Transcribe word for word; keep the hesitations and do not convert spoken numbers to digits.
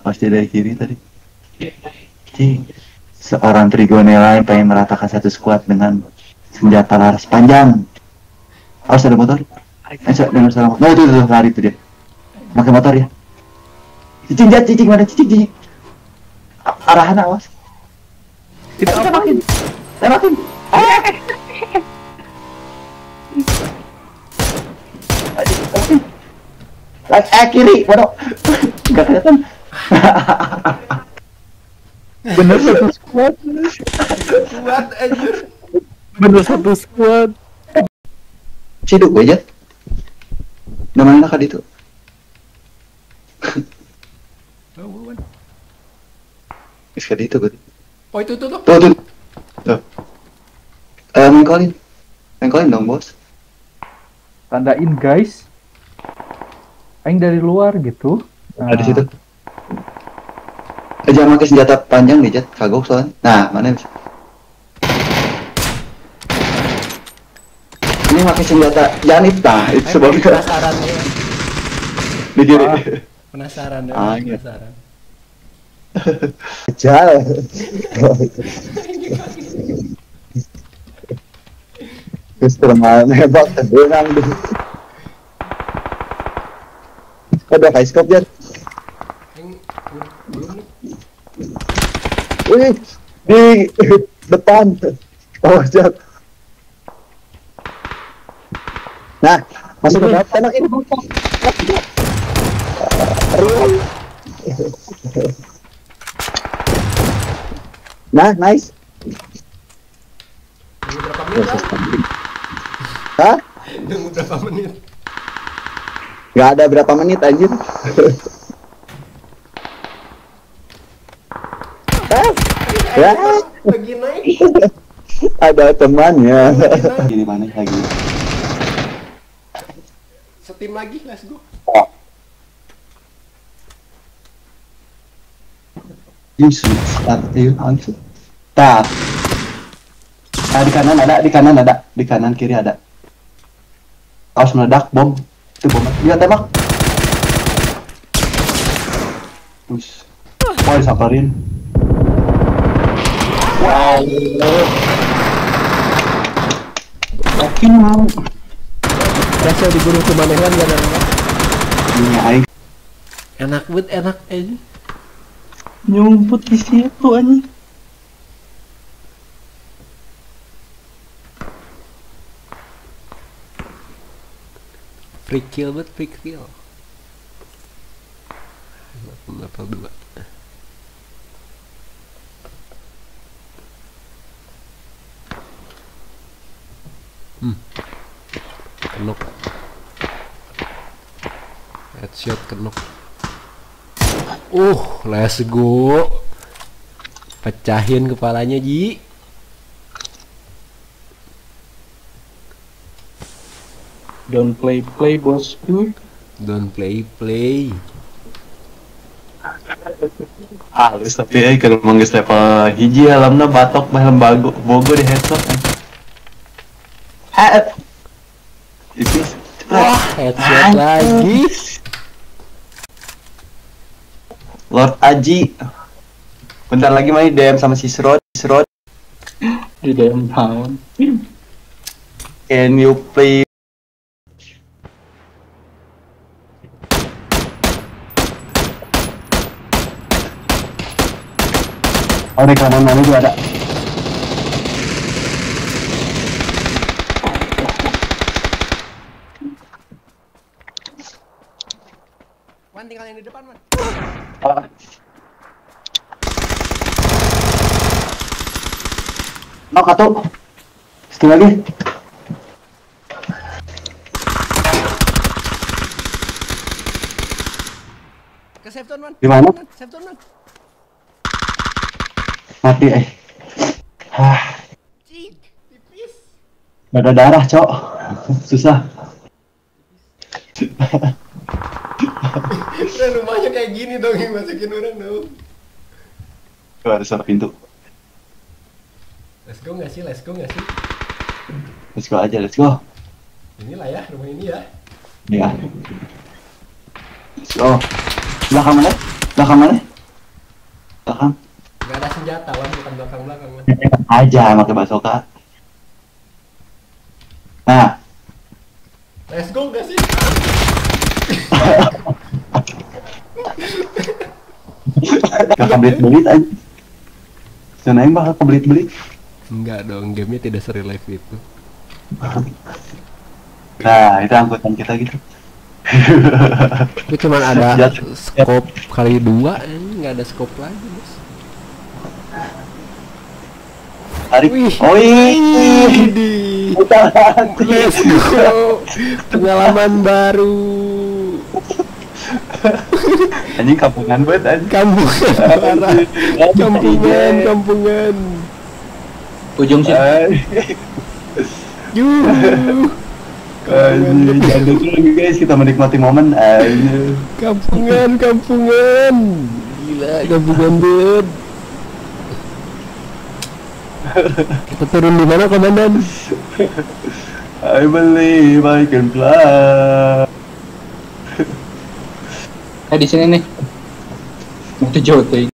Pasti dari kiri tadi. Cing. Seorang Trigonela yang pengen meratakan satu squad dengan senjata laras panjang. Awas ada motor. Eh, dengar suara motor. Nah, itu, itu, lari itu dia. Pakai motor ya. Cicing, jat, cicing, mana cicing, cicing. Arahan awas. Kita apakin? Tembakin. Lagi eh kiri, bodoh. Enggak kelihatan. Bener satu squad. Kuat anjir. Bener satu squad. Ciduk aja. Namanya nak itu. Oh, bukan. Sekali itu berarti. Oh, itu tuh tuh. Tuh, tuh. Tuh. Eh, mengkolin. Mengkolin dong, bos. Tandain guys. Aing dari luar gitu. Nah, di situ. Eh, jangan pakai senjata panjang nih, Jat. Kagok soalnya. Nah, mana bisa? Ini pakai senjata janit, nah itu sebabnya. Penasaran ya. Di diri. Ah. Penasaran ya. Ah, iya. Penasaran. Jal. Terus termal nebak terbenang deh. Ada high scope, Jat. Yang belum nih. Wih, di depan. Oh, Jat. Nah, masuk ke dalam tembak ini. Nah, nice. Tunggu berapa menit kan? Hah? Tunggu berapa menit? Gak ada berapa menit anjir. Ah, ya, Lagi naik. ada temannya. Ini mana lagi? Setim lagi, let's go. Oh. Yesus, start ayo langsung. Tap. Ah, di kanan ada, di kanan ada, di kanan kiri ada. Awas meledak bom. Itu bom. Dia tembak. Terus. Oh, disamperin. Wow. Yakin mau. Berhasil dibunuh kemanehan gak ada. Ini aing. Enak banget, enak aja. Nyumput di situ anjing. Free kill banget, free kill. Level dua. Hmm. Kenok. Headshot kenok. Uh, let's go. Pecahin kepalanya, Ji. Don't play play bosku. Don't play play. Halus tapi eh kalau manggis level hiji alamna batok mah lembago bogo di headshot. Ah. Ipis. Wah, headshot lagi. Lord Aji. Bentar lagi main D M sama si Srod. Srod, Di D M town. can you play? Oh, di kanan mana juga ada. Man, tinggal yang di depan, Man. Ah. Nok satu. Satu lagi. Ke safe zone, Man. Di mana? Safe zone, Man. Mati eh. Hah, Cik, tipis. gak ada darah, Cok. Susah. Udah rumahnya kayak gini dong yang masukin orang dong. Tuh ada suara pintu. Let's go nggak sih? Let's go nggak sih? Let's go aja, let's go. Inilah ya, rumah ini ya. Iya. Let's go. Belakang mana? Belakang mana? Belakang Gak ada senjata, Wan, bukan belakang-belakang, Wan. aja pakai basoka. Nah, Let's go gak sih? gak kebelit-belit aja. Senaing bakal kebelit-belit. Enggak dong, gamenya tidak se-relive itu. Nah, itu angkutan kita gitu. Itu cuma ada Jatuh. scope kali dua, ini nggak ada scope lagi, Bos. Tarik. Wih. Oh iya. Di Let's Let's go. Pengalaman baru. Anjing kampungan banget anjing. Kampungan parah. Kampungan, kampungan. Ujung sih. Yuh. Anjing, jangan dulu guys, kita menikmati momen anjing. Kampungan, kampungan. Gila, kampungan banget. Kita turun di mana, Komandan? I believe I can fly. Eh di sini nih. Itu jauh tuh.